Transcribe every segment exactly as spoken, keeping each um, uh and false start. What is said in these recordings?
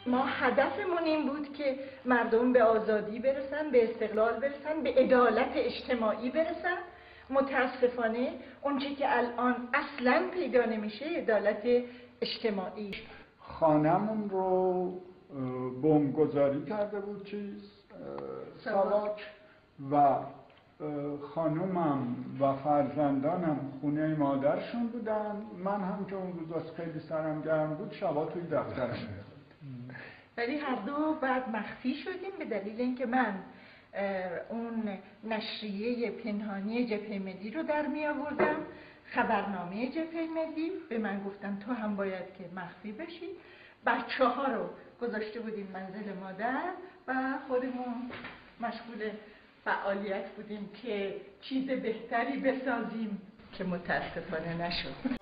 ما هدفمون این بود که مردم به آزادی برسن، به استقلال برسن، به عدالت اجتماعی برسن. متاسفانه اونچه که الان اصلاً پیدا نمیشه عدالت اجتماعی. خانمون رو بمبگذاری کرده بود چیز ساواک و خانومم و فرزندانم خونه مادرشون بودن. من هم که اون روزا خیلی سرم گرم بود شبا توی دفترم ولی هر دو بعد مخفی شدیم به دلیل اینکه من اون نشریه پنهانی جبهه ملی رو در می آوردم، خبرنامه جبهه ملی. به من گفتن تو هم باید که مخفی بشی. بچه ها رو گذاشته بودیم منزل مادر و خودمون مشغول فعالیت بودیم که چیز بهتری بسازیم که متاسفانه نشد.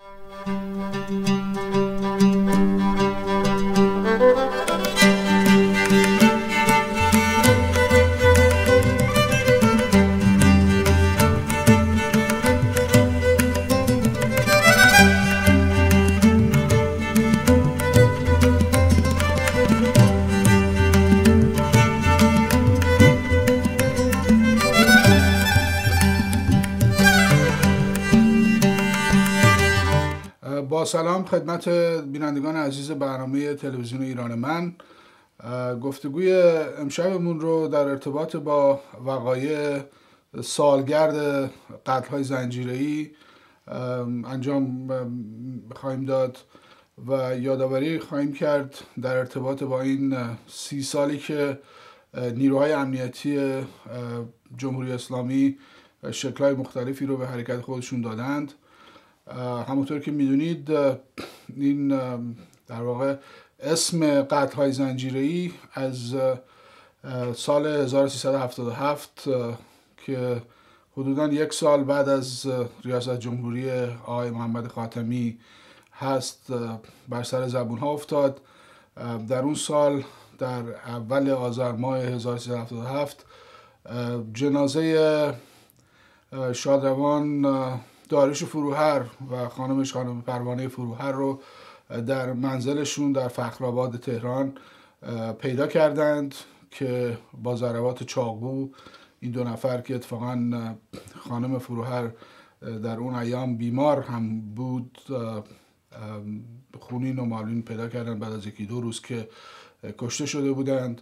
با سلام خدمت بینندگان عزیز برنامه تلویزیون ایران من. گفتگوی امشبمون رو در ارتباط با وقایع سالگرد قتل‌های زنجیره‌ای انجام خواهیم داد و یادآوری خواهیم کرد در ارتباط با این سی سالی که نیروهای امنیتی جمهوری اسلامی شکل‌های مختلفی رو به حرکت خودشون دادند. همونطور که میدونید این در واقع اسم قتل‌های زنجیره‌ای از سال هزار و سیصد و هفتاد و هفت که حدوداً یک سال بعد از ریاست جمهوری آقای محمد خاتمی هست بر سر زبون‌ها افتاد. در اون سال در اول آذر ماه هزار و سیصد و هفتاد و هفت جنازه شادروان داریوش فروهر و خانمش خانم پروانه فروهر رو در منزلشون در فخرآباد تهران پیدا کردند که با ضربات چاقو این دو نفر که اتفاقا خانم فروهر در اون ایام بیمار هم بود خونین و مالین پیدا کردند بعد از یکی دو روز که کشته شده بودند.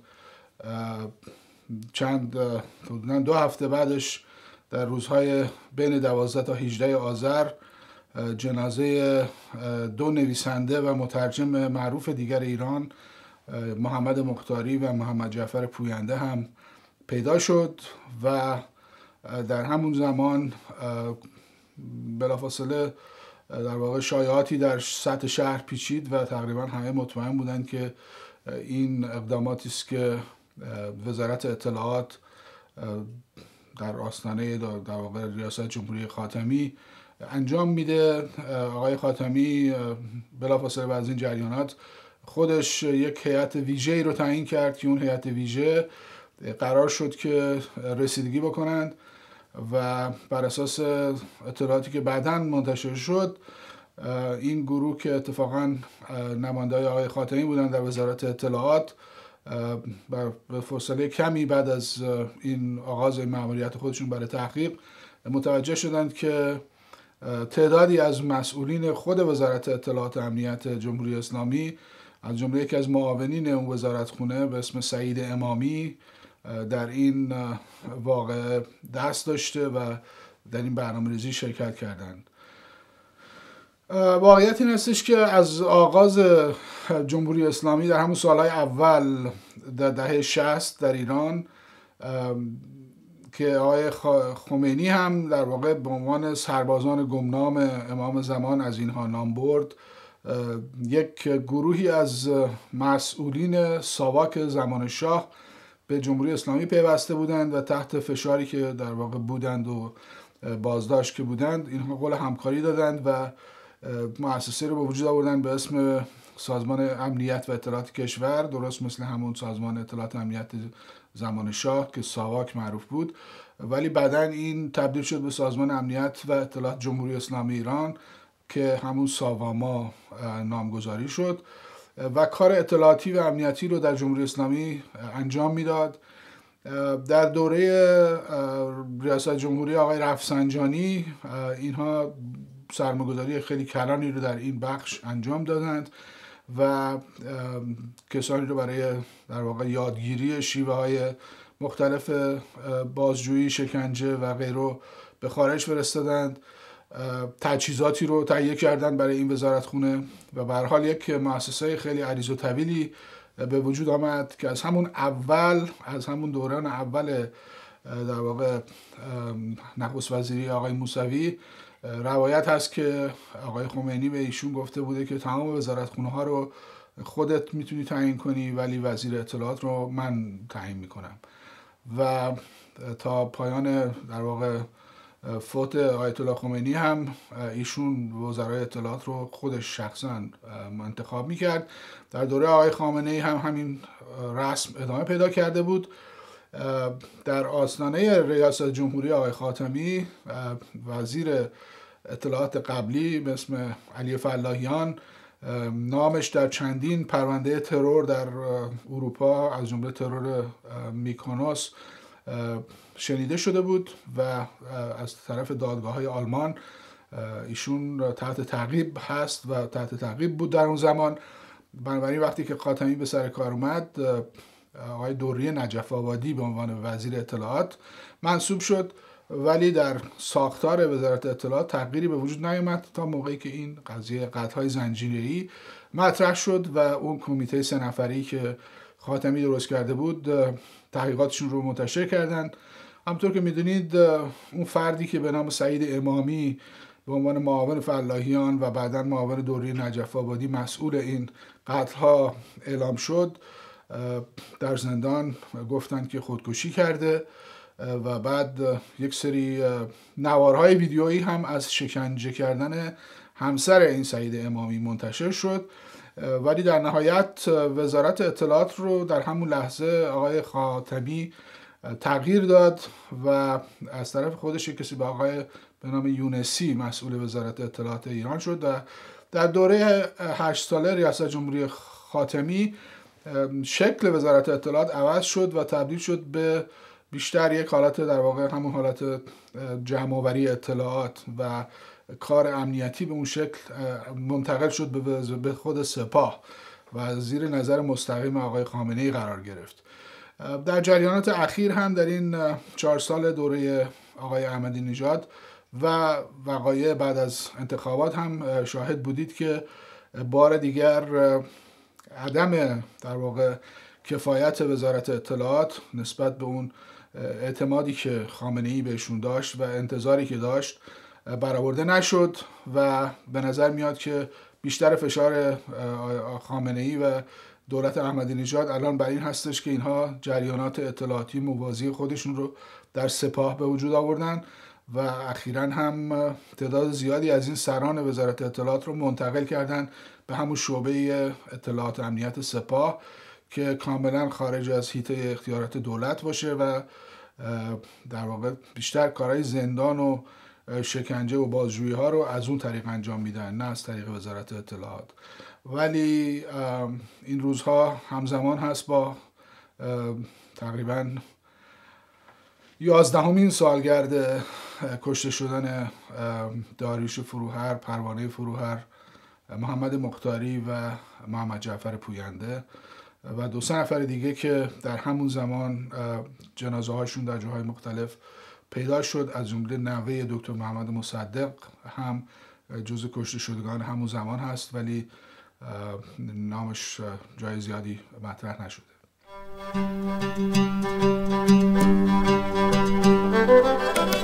چند دو هفته بعدش در روزهای بین دوازده تا هجده آذر جنازه دو نویسنده و مترجم معروف دیگر ایران محمد مختاری و محمد جعفر پوینده هم پیدا شد و در همون زمان بلافاصله در واقع شایعاتی در سطح شهر پیچید و تقریبا همه مطمئن بودند که این اقداماتی است که وزارت اطلاعات در آستانه در واقع ریاست جمهوری خاتمی انجام میده. آقای خاتمی بلافاصله بعد از این جریانات خودش یک هیئت ویژه‌ای رو تعیین کرد که اون هیئت ویژه قرار شد که رسیدگی بکنند و بر اساس اطلاعاتی که بعداً منتشر شد این گروه که اتفاقاً نماینده‌های آقای خاتمی بودند در وزارت اطلاعات به فاصله کمی بعد از این آغاز مأموریت خودشون برای تحقیق متوجه شدند که تعدادی از مسئولین خود وزارت اطلاعات و امنیت جمهوری اسلامی از جمله یکی از معاونین اون وزارتخونه به اسم سعید امامی در این واقعه دست داشته و در این برنامه‌ریزی شرکت کردند. واقعیت این هستش که از آغاز جمهوری اسلامی در همون سالهای اول در دهه شصت در ایران که آقای خمینی هم در واقع به عنوان سربازان گمنام امام زمان از اینها نام برد، یک گروهی از مسئولین ساواک زمان شاه به جمهوری اسلامی پیوسته بودند و تحت فشاری که در واقع بودند و بازداشت که بودند اینها قول همکاری دادند و مؤسسه رو به وجود آوردن به اسم سازمان امنیت و اطلاعات کشور، درست مثل همون سازمان اطلاعات امنیت زمان شاه که ساواک معروف بود، ولی بعداً این تبدیل شد به سازمان امنیت و اطلاعات جمهوری اسلامی ایران که همون ساواما نامگذاری شد. و کار اطلاعاتی و امنیتی رو در جمهوری اسلامی انجام میداد. در دوره ریاست جمهوری آقای رفسنجانی اینها سرمایه‌گذاری خیلی کلانی رو در این بخش انجام دادند و کسانی رو برای در واقع یادگیری شیوه های مختلف بازجویی، شکنجه و غیره به خارج فرستادند. تجهیزاتی رو تهیه کردن برای این وزارتخونه و به هر حال یک مؤسسه خیلی عریض و طویلی به وجود آمد که از همون اول از همون دوران اول در واقع نخست وزیری آقای موسوی روایت هست که آقای خمینی به ایشون گفته بوده که تمام وزارتخونه ها رو خودت میتونی تعیین کنی ولی وزیر اطلاعات رو من تعیین میکنم و تا پایان در واقع فوت آیت الله خمینی هم ایشون وزرای اطلاعات رو خودش شخصا انتخاب میکرد. در دوره آقای خامنه‌ای هم همین رسم ادامه پیدا کرده بود. در آستانه ریاست جمهوری آقای خاتمی وزیر اطلاعات قبلی به اسم علی فلاحیان نامش در چندین پرونده ترور در اروپا از جمله ترور میکونوس شنیده شده بود و از طرف دادگاه‌های آلمان ایشون تحت تعقیب هست و تحت تعقیب بود در اون زمان. بنابراین وقتی که خاتمی به سر کار اومد آقای دوری نجف آبادی به عنوان وزیر اطلاعات منصوب شد ولی در ساختار وزارت اطلاعات تغییری به وجود نیامد تا موقعی که این قضیه قطع‌های زنجیره‌ای مطرح شد و اون کمیته سه نفری که خاتمی درست کرده بود تحقیقاتشون رو منتشر کردند. همونطور که میدونید اون فردی که به نام سعید امامی به عنوان معاون فلاحیان و بعداً معاون دوری نجف آبادی مسئول این قتل‌ها اعلام شد در زندان گفتند که خودکشی کرده و بعد یک سری نوارهای ویدیویی هم از شکنجه کردن همسر این سعید امامی منتشر شد ولی در نهایت وزارت اطلاعات رو در همون لحظه آقای خاتمی تغییر داد و از طرف خودش کسی به آقای به نام یونسی مسئول وزارت اطلاعات ایران شد و در دوره هشت ساله ریاست جمهوری خاتمی شکل وزارت اطلاعات عوض شد و تبدیل شد به بیشتر یک حالت در واقع همون حالت جمع‌آوری اطلاعات و کار امنیتی به اون شکل منتقل شد به خود سپاه و زیر نظر مستقیم آقای خامنه‌ای قرار گرفت. در جریانات اخیر هم در این چهار سال دوره آقای احمدی نژاد و وقایع بعد از انتخابات هم شاهد بودید که بار دیگر عدم در واقع کفایت وزارت اطلاعات نسبت به اون اعتمادی که خامنه‌ای بهشون داشت و انتظاری که داشت برآورده نشد و به نظر میاد که بیشتر فشار خامنه‌ای و دولت احمدی نژاد الان بر این هستش که اینها جریانات اطلاعاتی موازی خودشون رو در سپاه به وجود آوردن و اخیراً هم تعداد زیادی از این سران وزارت اطلاعات رو منتقل کردن به همون شعبه اطلاعات امنیت سپاه که کاملا خارج از حیطه اختیارات دولت باشه و در واقع بیشتر کارهای زندان و شکنجه و بازجویی ها رو از اون طریق انجام میدن نه از طریق وزارت اطلاعات. ولی این روزها همزمان هست با تقریبا یازدهمین سالگرد کشته شدن داریوش فروهر، پروانه فروهر، محمد مختاری و محمد جعفر پوینده و دو سه نفر دیگه که در همون زمان جنازه هاشون در جاهای مختلف پیدا شد، از جمله نوه دکتر محمد مصدق هم جزو کشته شدگان همون زمان هست ولی نامش جای زیادی مطرح نشده.